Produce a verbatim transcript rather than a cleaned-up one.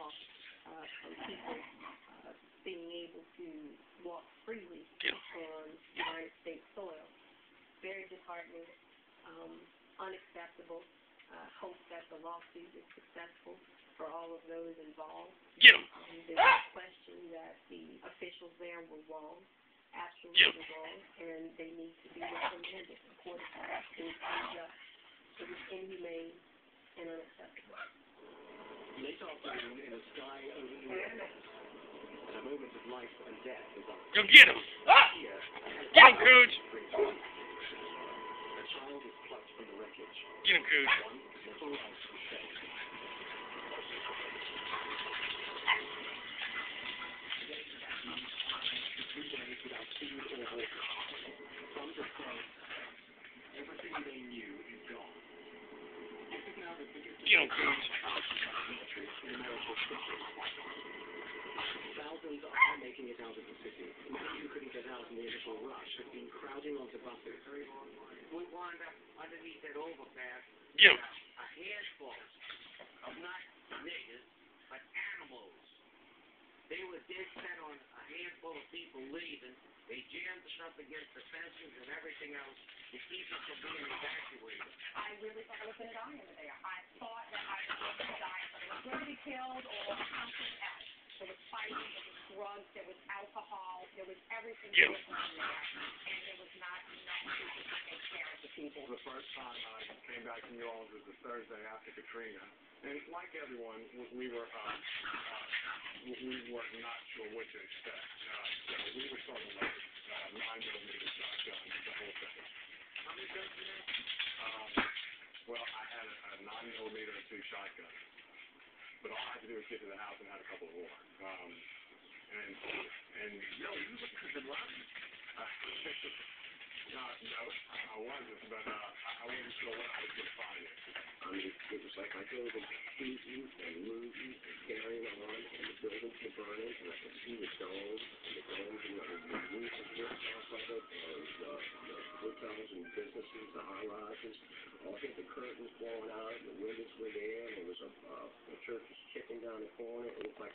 off uh, from people uh, being able to walk freely yeah. on United States soil. Very disheartening, um, unacceptable. Uh, hope that the lawsuit is successful for all of those involved. Get him. Um, there's no question that the officials there were wrong, absolutely Get wrong, and they need to be reprimanded according to that. It was unjust, it was inhumane, and unacceptable. Late afternoon in a sky over the earth, and a moment of life and death is on. Go get him. Ah! Get him, Cooge. A child is plucked from the wreckage. Get him, Cooge. One little life is saved. Three days without food or water. From the start, everything they knew is gone. This is now the biggest Get him, Cooge. in America's history. Thousands are making it out of the city. Many who couldn't get out in the initial rush have been crowding onto buses. We wound up underneath that overpass. Get him. A handful of not niggas, but animals. They were dead set on a handful of people leaving. They jammed us up against the fences and everything else to keep us from being evacuated. I really thought I was going to die over there. I thought that I was going to die, but I was going to be killed or something else. There was fighting, there was drugs, there was alcohol, there was everything Yeah. going on there, and there was not enough people to take care of the people. The first time I came back to New Orleans was the Thursday after Katrina, and like everyone, we were uh, uh, we were not sure what to expect. Uh, so we were sort of like uh, nine millimeter shotguns, the whole thing. How many guns you have? Um, well, I had a, a nine millimeter and two shotguns, but all I had to do was get to the house and had a couple of more. Um, and and Yo, you look at the line. no, no, I wasn't, but uh, I, I wasn't sure what I was going to find it. I mean, it was like I drove into shooting and looting and carrying on, and the buildings were burning, and I could see the domes, and the domes, and the, the roof was ripped off of it, and the, the hotels and businesses, the high rises, all had the curtains blowing out, and the windows were there, and there was a, uh, a church was chipping down the corner. It looked like